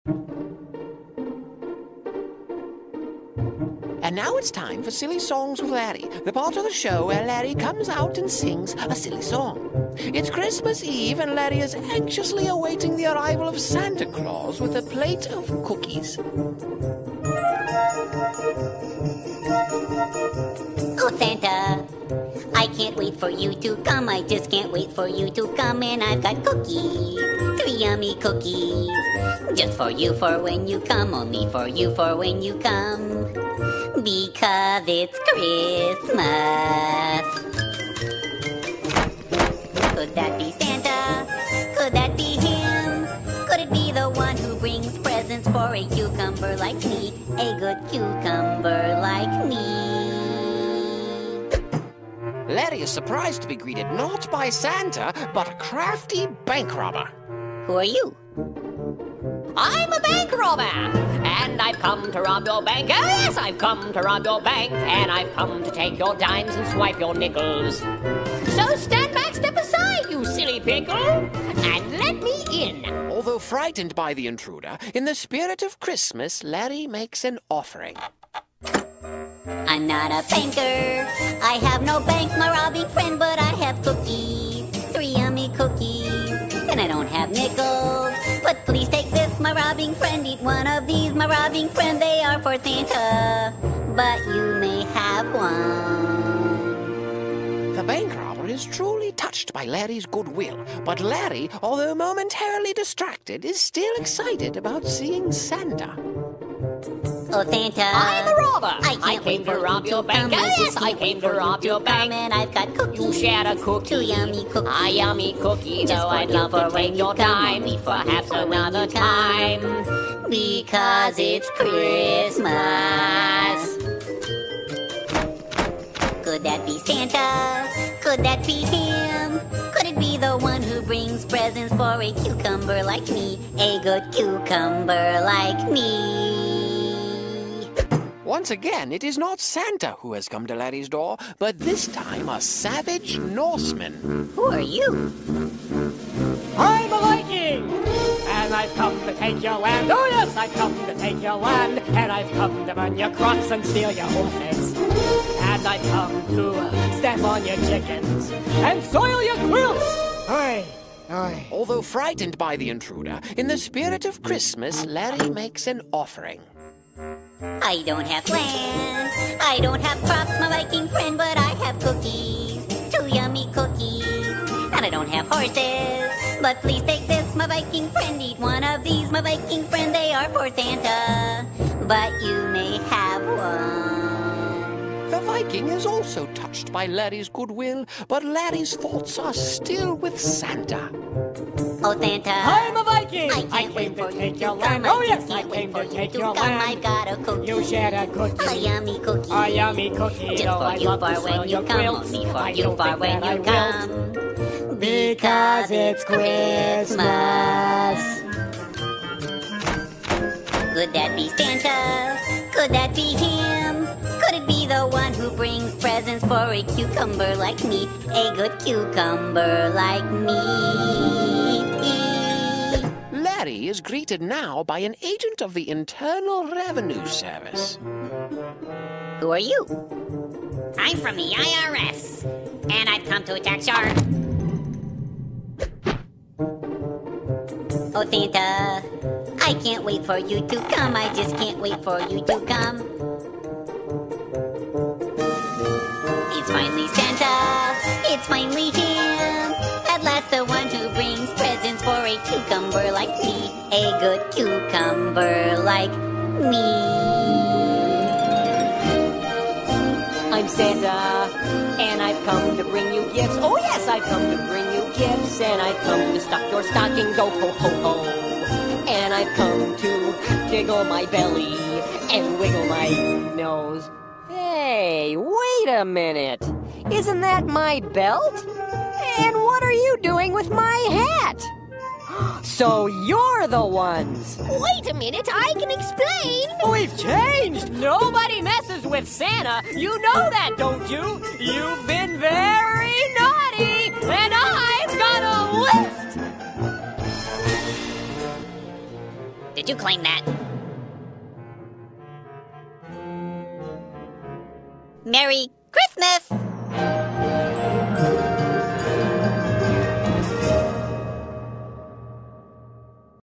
And now it's time for Silly Songs with Larry, the part of the show where Larry comes out and sings a silly song. It's Christmas Eve, and Larry is anxiously awaiting the arrival of Santa Claus with a plate of cookies. Oh, Santa, I can't wait for you to come. I just can't wait for you to come. And I've got cookies, 3 yummy cookies. Just for you for when you come, only for you for when you come. Because it's Christmas. Could that be Santa? Could that be him? Could it be the one who brings presents for a cucumber like me? A good cucumber like me. Larry is surprised to be greeted not by Santa, but a crafty bank robber. Who are you? I'm a bank robber, and I've come to rob your bank. Oh, yes, I've come to rob your bank, and I've come to take your dimes and swipe your nickels. So stand back, step aside, you silly pickle, and let me in. Although frightened by the intruder, in the spirit of Christmas, Larry makes an offering. I'm not a banker. I have no bank, my robbing friend, but I have cookies, 3 yummy cookies. And I don't have nickels, but please take this, my robbing friend. Eat one of these, my robbing friend. They are for Santa, but you may have one. The bank robber is truly touched by Larry's goodwill, but Larry, although momentarily distracted, is still excited about seeing Santa. Oh, Santa, I'm a robber. I came to rob your bank. Come. Yes, I came to rob your bank. And I've got cookies. You shared a cookie. 2 yummy cookies. A yummy cookie. Just Though for I'd you love for to when take you your come, time, only for perhaps when you another come. time. Because it's Christmas. Could that be Santa? Could that be him? Could it be the one who brings presents for a cucumber like me? A good cucumber like me. Once again, it is not Santa who has come to Larry's door, but this time a savage Norseman. Who are you? I'm a Viking, and I've come to take your land. Oh yes, I've come to take your land, and I've come to burn your crops and steal your horses. And I've come to step on your chickens and soil your quilts. Oi, oi. Although frightened by the intruder, in the spirit of Christmas, Larry makes an offering. I don't have land. I don't have crops, my Viking friend, but I have cookies, 2 yummy cookies. And I don't have horses, but please take this, my Viking friend. Eat one of these, my Viking friend. They are for Santa, but you may have one. The Viking is also touched by Larry's goodwill, but Larry's thoughts are still with Santa. Oh, Santa, I'm a Viking. I came to take your land. land. Oh yes, just I can't came wait to for you take your come. land. I've got a cookie, You shared a cookie. a yummy cookie. A yummy cookie. Just Though for I'd you love for to soil when your you come, quilts, only for I you don't for think when that I you will. come. Because it's Christmas. Could that be Santa? Could that be him? Could it be the one who brings presents for a cucumber like me? A good cucumber like me. Larry is greeted now by an agent of the Internal Revenue Service. Who are you? I'm from the IRS, and I've come to attack your... Oh, Santa, I can't wait for you to come. I just can't wait for you to come. It's finally Santa. It's finally him. At last, the one who brings presents for a cucumber like me. A good cucumber like me. I'm Santa, and I've come to bring you gifts. Oh yes, I've come to bring you gifts, and I've come to stuff your stockings. Oh ho ho ho! And I've come to jiggle my belly and wiggle my nose. Hey, wait a minute! Isn't that my belt? And what are you doing with my hat? So you're the ones! Wait a minute, I can explain. We've changed! Nobody messes with Santa! You know that, don't you? You've been very naughty! And I've got a list! The did you claim that? Merry Christmas!